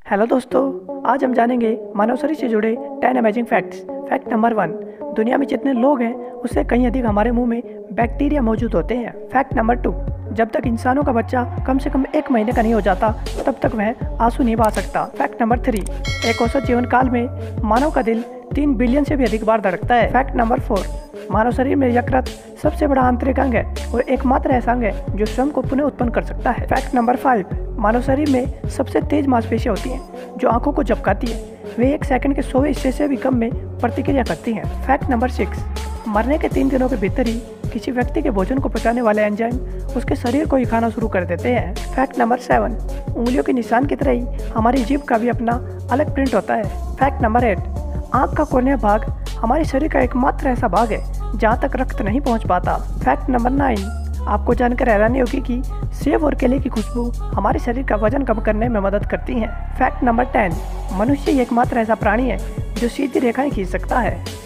Hello दोस्तों, आज हम जानेंगे मानव शरीर से जुड़े 10 अमेजिंग फैक्ट्स। फैक्ट नंबर 1, दुनिया में जितने लोग हैं उससे कहीं अधिक हमारे मुंह में बैक्टीरिया मौजूद होते हैं। फैक्ट नंबर 2, जब तक इंसानों का बच्चा कम से कम 1 महीने का नहीं हो जाता तब तक वह आंसू नहीं बहा सकता। फैक्ट नंबर 3, एक औसत जीवन काल में मानव का दिल 3 बिलियन से भी अधिक बार धड़कता है। फैक्ट नंबर 4, मानव शरीर में यकृत सबसे बड़ा आंतरिक अंग है और एकमात्र ऐसा अंग है जो स्वयं को पुनः उत्पन्न कर सकता है। फैक्ट नंबर 5, मानव शरीर में सबसे तेज मांसपेशियां होती हैं जो आंखों को झपकाती है। वे 1 सेकंड के 100वें हिस्से से भी कम में प्रतिक्रिया करती हैं। फैक्ट नंबर 6, मरने के 3 दिनों के भीतर ही किसी व्यक्ति के भोजन को पचाने वाले एंजाइम उसके शरीर को ही खाना शुरू कर देते हैं। फैक्ट नंबर 7, उंगलियों के निशान की तरह ही हमारी जीभ का भी अपना अलग प्रिंट होता है। फैक्ट नंबर 8, आँख का कोर्निया भाग हमारे शरीर का एकमात्र ऐसा भाग है जहाँ तक रक्त नहीं पहुँच पाता। फैक्ट नंबर 9, आपको जानकर हैरानी होगी कि सेब और केले की खुशबू हमारे शरीर का वजन कम करने में मदद करती है। फैक्ट नंबर 10, मनुष्य एकमात्र ऐसा प्राणी है जो सीधी रेखाएं खींच सकता है।